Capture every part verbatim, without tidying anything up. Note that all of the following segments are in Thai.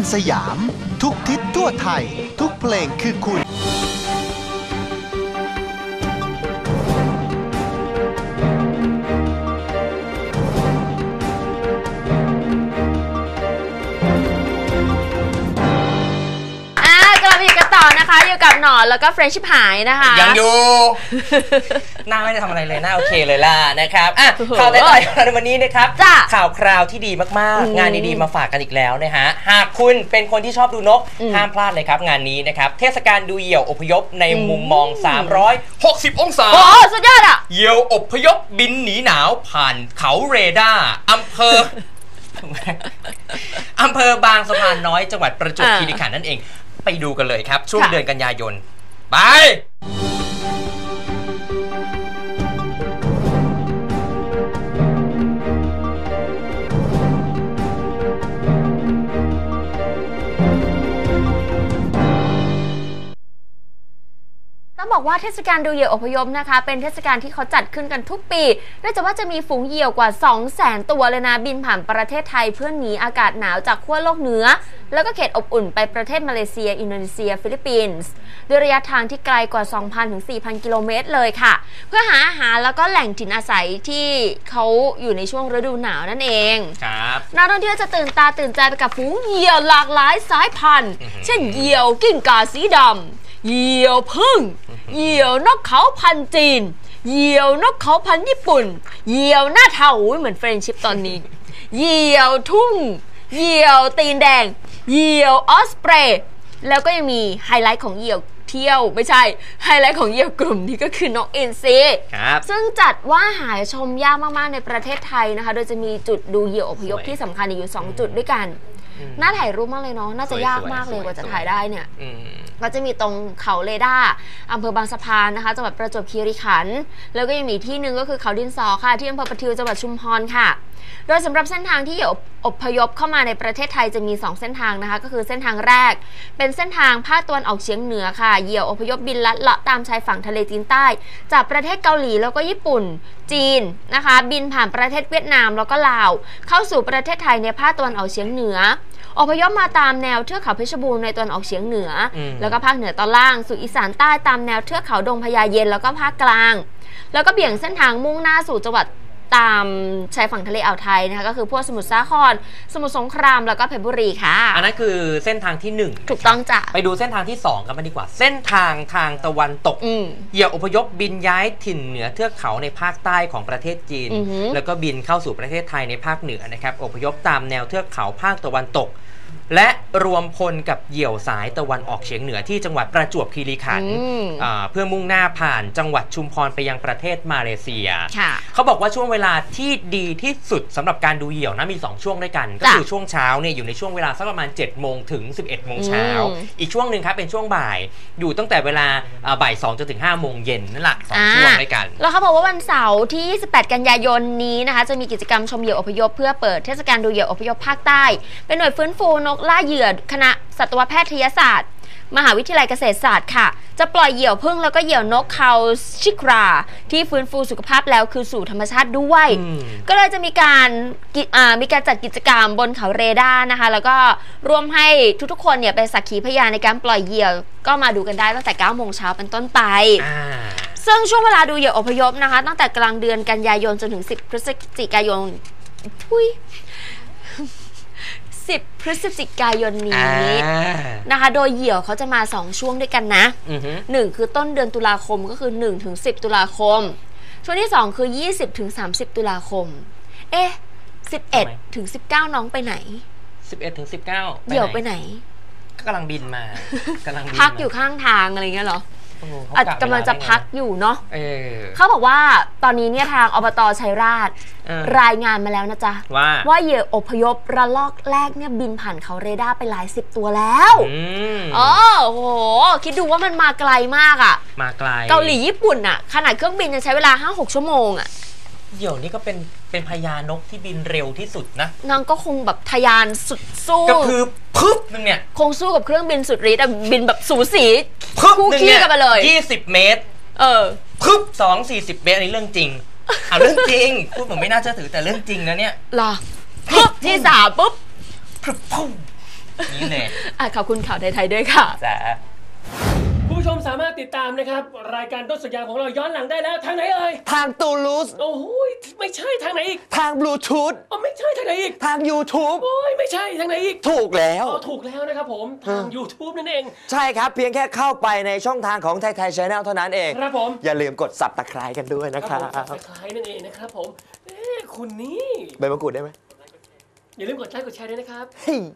สยามทุกทิศทั่วไทยทุกเพลงคือคุณนะคะอยู่กับหนอนแล้วก็เฟรนชิพหายนะคะยังอยู่หน้าไม่ได้ทำอะไรเลยหน้าโอเคเลยล่ะนะครับอ่ะข่าวต่อๆในวันนี้นะครับข่าวคราวที่ดีมากๆงานดีๆมาฝากกันอีกแล้วนะฮะหากคุณเป็นคนที่ชอบดูนกห้ามพลาดเลยครับงานนี้นะครับเทศกาลดูเหยี่ยวอพยพในมุมมองสามร้อยหกสิบองศาโอ้สุดยอดอ่ะเหยี่ยวอพยพบินหนีหนาวผ่านเขาเรดาร์อำเภออำเภอบางสะพานน้อยจังหวัดประจวบคีรีขันธ์นั่นเองไปดูกันเลยครับช่วงเดือนกันยายนไปต้องบอกว่าเทศกาลดูเหยี่ยวอพยพนะคะเป็นเทศกาลที่เขาจัดขึ้นกันทุกปีโดยเฉพาะจะมีฝูงเหยี่ยวกว่า สองแสน ตัวเลยนะบินผ่านประเทศไทยเพื่อหนีอากาศหนาวจากขั้วโลกเหนือแล้วก็เขตอบอุ่นไปประเทศมาเลเซียอินโดนีเซียฟิลิปปินส์ด้วยระยะทางที่ไกลกว่า สองพัน ถึง สี่พัน กิโลเมตรเลยค่ะเพื่อหาอาหารแล้วก็แหล่งถิ่นอาศัยที่เขาอยู่ในช่วงฤดูหนาวนั่นเองครับนักท่องเที่ยวจะตื่นตาตื่นใจไปกับฝูงเหยี่ยวหลากหลายสายพันธุ์เช่นเหยี่ยวกิ้งก่าสีดำเหยี่ยวพึ่งเหยี่ยวนกเขาพันจีนเหยี่ยวนกเขาพันญี่ปุ่นเหยี่ยวหน้าเทาเหมือนเฟรนชิพตอนนี้เหยี่ยวทุ่งเหยี่ยวตีนแดงเหยี่ยวออสเปรย์แล้วก็ยังมีไฮไลท์ของเหยี่ยวเที่ยวไม่ใช่ไฮไลท์ของเหยี่ยวกลุ่มนี้ก็คือนกอินทรีซึ่งจัดว่าหาชมยากมากๆในประเทศไทยนะคะโดยจะมีจุดดูเหยี่ยวอพยพที่สำคัญอยู่สองจุดด้วยกันน่าถ่ายรูปมากเลยเนาะน่าจะยากมากเลยกว่าจะถ่ายได้เนี่ยก็จะมีตรงเขาเรดาร์อำเภอบางสะพานนะคะจังหวัดประจวบคีรีขันธ์แล้วก็ยังมีที่หนึ่งก็คือเขาดินสอค่ะที่อำเภอประทิวจังหวัดชุมพรค่ะโดยสำหรับเส้นทางที่เหยี่ยวอพยพเข้ามาในประเทศไทยจะมีสองเส้นทางนะคะก็คือเส้นทางแรกเป็นเส้นทางภาคตะวันออกเฉียงเหนือค่ะเหยี่ยวอพยพบินลัดเลาะตามชายฝั่งทะเลจีนใต้จากประเทศเกาหลีแล้วก็ญี่ปุ่นจีนนะคะบินผ่านประเทศเวียดนามแล้วก็ลาวเข้าสู่ประเทศไทยในภาคตะวันออกเฉียงเหนืออพยพมาตามแนวเทือกเขาเพชรบูรณ์ในตะวันออกเฉียงเหนือแล้วก็ภาคเหนือตอนล่างสู่อีสานใต้ตามแนวเทือกเขาดงพญาเย็นแล้วก็ภาคกลางแล้วก็เบี่ยงเส้นทางมุ่งหน้าสู่จังหวัดตามชายฝั่งทะเลอ่าวไทยนะคะก็คือพวกสมุทรสาครสมุทรสงครามแล้วก็เพชรบุรีค่ะอันนั้นคือเส้นทางที่หนึ่งถูกต้องจ้ะไปดูเส้นทางที่สองกันมาดีกว่าเส้นทางทางตะวันตกเหยี่ยวอพยพบินย้ายถิ่นเหนือเทือกเขาในภาคใต้ของประเทศจีนแล้วก็บินเข้าสู่ประเทศไทยในภาคเหนือนะครับอพยพตามแนวเทือกเขาภาคตะวันตกและรวมพลกับเหยี่ยวสายตะวันออกเฉียงเหนือที่จังหวัดประจวบคีรีขันธ์เพื่อมุ่งหน้าผ่านจังหวัดชุมพรไปยังประเทศมาเลเซียเขาบอกว่าช่วงเวลาที่ดีที่สุดสำหรับการดูเหยี่ยวนะมีสองช่วงด้วยกันก็คือช่วงเช้าเนี่ยอยู่ในช่วงเวลาสักประมาณเจ็ดโมงถึงสิบเอ็ดโมงเช้าอีกช่วงหนึ่งครับเป็นช่วงบ่ายอยู่ตั้งแต่เวลาบ่ายสองจนถึงห้าโมงเย็นนั่นแหละสองช่วงด้วยกันแล้วเขาบอกว่าวันเสาร์ที่ยี่สิบแปดกันยายนนี้นะคะจะมีกิจกรรมชมเหยี่ยวอพยพเพื่อเปิดเทศกาลดูเหยี่ยวอพยพภาคใต้เป็นหน่วยฟื้นฟูนกล่าเหยื่อคณะสัตวแพทยศาสตร์มหาวิทยาลัยเกษตรศาสตร์ค่ะจะปล่อยเหยี่ยวพึ่งแล้วก็เหยี่ยวนกเขาชิคราที่ฟื้นฟูสุขภาพแล้วคือสู่ธรรมชาติด้วยก็เลยจะมีการมีการจัดกิจกรรมบนเขาเรดาร์นะคะแล้วก็ร่วมให้ทุกๆคนเนี่ยเป็นสักขีพยานในการปล่อยเหยี่ยวก็มาดูกันได้ตั้งแต่เก้าโมงเช้าเป็นต้นไปซึ่งช่วงเวลาดูเหยี่ยวอพยพนะคะตั้งแต่กลางเดือนกันยายนจนถึงสิบพฤศจิกายนทุยสิบพฤศจิกายนนี้นะคะโดยเหยี่ยวเขาจะมาสองช่วงด้วยกันนะหนึ่งคือต้นเดือนตุลาคมก็คือหนึ่งถึงสิบตุลาคมช่วงที่สองคือยี่สิบถึงสามสิบตุลาคมเอ๊ะสิบเอ็ดถึงสิบเก้าน้องไปไหนสิบเอ็ดถึงสิบเก้าเหยี่ยวไปไหนก็กำลังบินมากำลังพักอยู่ข้างทางอะไรเงี้ยเหรออาจกำลังจะพักอยู่เนาะเขาบอกว่าตอนนี้เนี่ยทางอบตชัยราษฎร์รายงานมาแล้วนะจ๊ะว่าว่าเหยี่ยวอพยพระลอกแรกเนี่ยบินผ่านเขาเรดาร์ไปหลายสิบตัวแล้วโอ้โหคิดดูว่ามันมาไกลมากอ่ะมาไกลเกาหลีญี่ปุ่นอ่ะขนาดเครื่องบินยังใช้เวลา ห้าหก ชั่วโมงอ่ะเหยี่ยวนี่ก็เป็นเป็นพญานกที่บินเร็วที่สุดนะนางก็คงแบบทะยานสุดสู้ก็คือพึบนึงเนี่ยคงสู้กับเครื่องบินสุดฤทธิ์บินแบบสูสีคู่ขี้กันไปเลยยี่สิบเมตรเออพึบสองสี่สิบเมตรอันนี้เรื่องจริงอ่ะเรื่องจริงพูดผมไม่น่าเชื่อถือแต่เรื่องจริงนะเนี่ยหรอพึบที่สามปุ๊บพึบพุ่งนี่เลยอ่ะขอบคุณข่าวไทยๆด้วยค่ะจ้าคุณผู้ชมสามารถติดตามนะครับรายการต้นสัญญาของเราย้อนหลังได้แล้วทางไหนเอ่ยทางตูลูสโอ้โหไม่ใช่ทางไหนอีกทางบลูทูธอ๋อไม่ใช่ทางไหนอีกทาง YouTube โอ้ยไม่ใช่ทางไหนอีกถูกแล้วอ๋อถูกแล้วนะครับผมทาง YouTube นั่นเองใช่ครับเพียงแค่เข้าไปในช่องทางของไทยไทยชาแนลเท่านั้นเองครับผมอย่าลืมกดสับตะไคร้กันด้วยนะคครัรับบ ผมสับสไครต์นั่นเองนะครับผมเอ๊ะคุณนี่ใบมะกรูดได้ไหมอย่าลืมกดไลค์กดแชร์ด้วยนะครับเฮ้ย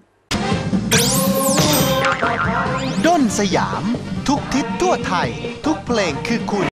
ด้นสยาม ทุกทิศทั่วไทย ทุกเพลงคือคุณ